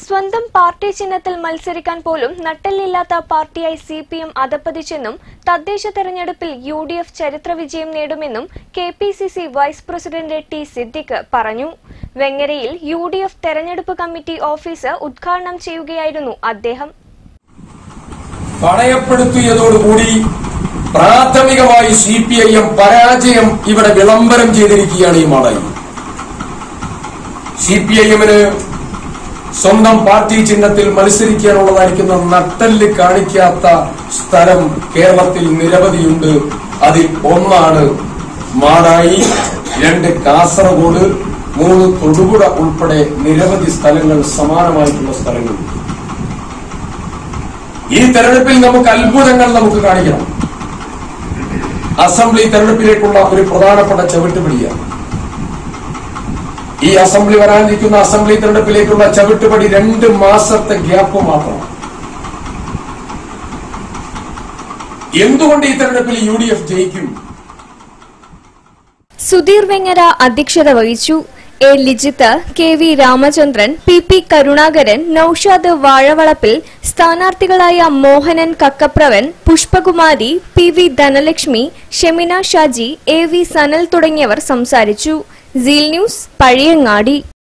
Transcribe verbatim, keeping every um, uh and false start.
സ്വന്തം പാർട്ടി ചിഹ്നത്തിൽ മത്സരിക്കാൻ പോലും നട്ടെല്ലില്ലാത്ത പാർട്ടിയായി സി പി എം അധപ്പതിച്ചെന്നും തദ്ദേശ തെരഞ്ഞെടുപ്പിൽ യു ഡി എഫ് ചരിത്ര വിജയം നേടുമെന്നും K P C C vice president T Siddique പറഞ്ഞു. വെങ്ങരയിൽ യു ഡി എഫ് തെരഞ്ഞെടുപ്പ് കമ്മിറ്റി ഓഫീസ് ഉദ്ഘാടനം ചെയ്യുകയായിരുന്നു അദ്ദേഹം. പണയപ്പെടുത്തിയതോടുകൂടി പ്രാഥമികമായി സി പി ഐ എം പരാജയം ഇവിടെ വിളംബരം ചെയ്തിരിക്കുകയാണ്. ഈ മാളയിൽ സി പി ഐ എമ്മിന് സ്വന്തം പാർട്ടി ചിഹ്നത്തിൽ മത്സരിക്കാനുള്ളതായിരിക്കുന്ന നട്ടെല്ല് കാണിക്കാത്ത സ്ഥലം കേരളത്തിൽ നിരവധിയുണ്ട്. അതിൽ ഒന്നാണ് മാടായി, രണ്ട് കാസർഗോഡ്, മൂന്ന് തൊടുപുഴ ഉൾപ്പെടെ നിരവധി സ്ഥലങ്ങൾ, സമാനമായിട്ടുള്ള സ്ഥലങ്ങൾ. ഈ തെരഞ്ഞെടുപ്പിൽ നമുക്ക് അത്ഭുതങ്ങൾ നമുക്ക് കാണിക്കണം. അസംബ്ലി തെരഞ്ഞെടുപ്പിലേക്കുള്ള ഒരു പ്രധാനപ്പെട്ട ചവിട്ടുപടിയാണ് ഈ അസംബ്ലി. വരാനിരിക്കുന്ന അസംബ്ലി തെരഞ്ഞെടുപ്പിലേക്കുള്ള ചവിട്ടുപടി രണ്ട് മാസത്തെ ഗ്യാപ്പ് മാത്രമാണ്. എന്തുകൊണ്ട് ഈ തെരഞ്ഞെടുപ്പിൽ യു ഡി എഫ് ജയിക്കും? സുധീർ വെങ്ങര അധ്യക്ഷത വഹിച്ചു. A Lijith, K V Ramachandran, P P Karunakaran, Noushad Vazhavalappil, സ്ഥാനാർത്ഥികളായ Mohanan Kakkapravan, Pushpakumari, P V Dhanalakshmi, Shemina Shaji, A V Sanal തുടങ്ങിയവർ സംസാരിച്ചു. Seal news, Pazhayangadi.